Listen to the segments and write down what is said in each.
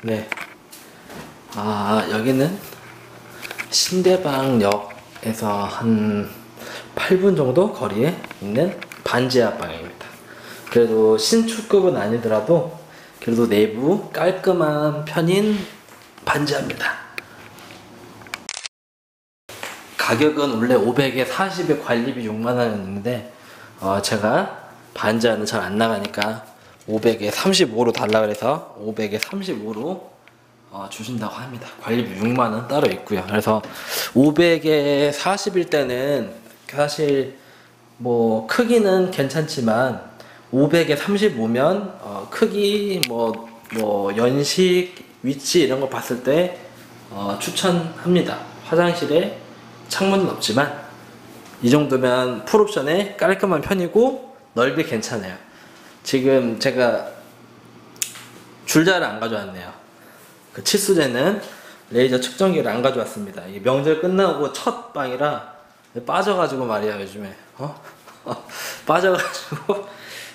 네. 여기는 신대방역에서 한 8분 정도 거리에 있는 반지하 방입니다. 그래도 신축급은 아니더라도 그래도 내부 깔끔한 편인 반지하입니다. 가격은 원래 500에 40에 관리비 6만원이었는데 제가 반지하는 잘 안 나가니까 500에 35로 달라 그래서 500에 35로 주신다고 합니다. 관리비 6만원 따로 있고요. 그래서 500에 40일 때는 사실 뭐 크기는 괜찮지만 500에 35면 크기 뭐 연식 위치 이런 거 봤을 때 추천합니다. 화장실에 창문은 없지만 이 정도면 풀옵션에 깔끔한 편이고 넓이 괜찮아요. 지금 제가 줄자를 안 가져왔네요. 그 치수제는 레이저 측정기를 안 가져왔습니다. 이게 명절 끝나고 첫 방이라 빠져가지고 말이야 요즘에 빠져가지고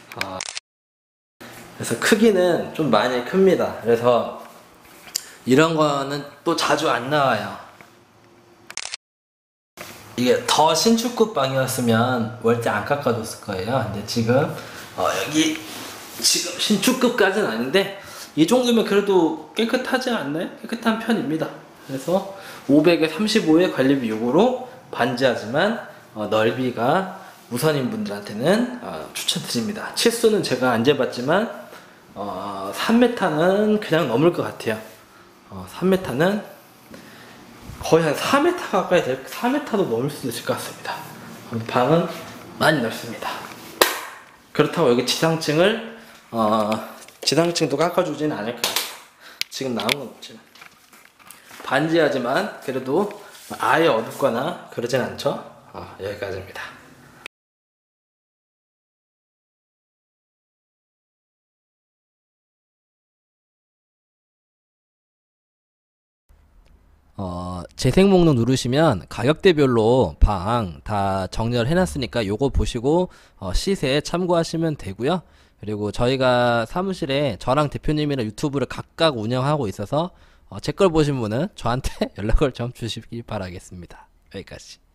그래서 크기는 좀 많이 큽니다. 그래서 이런 거는 또 자주 안 나와요. 이게 더 신축급 방이었으면 월세 안 깎아줬을 거예요. 근데 지금 여기 지금 신축급까지는 아닌데 이 정도면 그래도 깨끗하지 않나요? 깨끗한 편입니다. 그래서 500에 35에 관리비 6으로 반지하지만 넓이가 우선인 분들한테는 추천드립니다. 치수는 제가 안 재봤지만 3m는 그냥 넘을 것 같아요. 3m는 거의 한 4m 가까이 4m도 넘을 수도 있을 것 같습니다. 방은 많이 넓습니다. 그렇다고 여기 지상층을 지상층도 깎아주지는 않을 것 같아요. 지금 나온 건 없지만 반지하지만 그래도 아예 어둡거나 그러진 않죠. 여기까지입니다. 재생 목록 누르시면 가격대별로 방 다 정리를 해놨으니까 요거 보시고 시세 참고하시면 되고요. 그리고 저희가 사무실에 저랑 대표님이랑 유튜브를 각각 운영하고 있어서 제 걸 보신 분은 저한테 연락을 좀 주시기 바라겠습니다. 여기까지.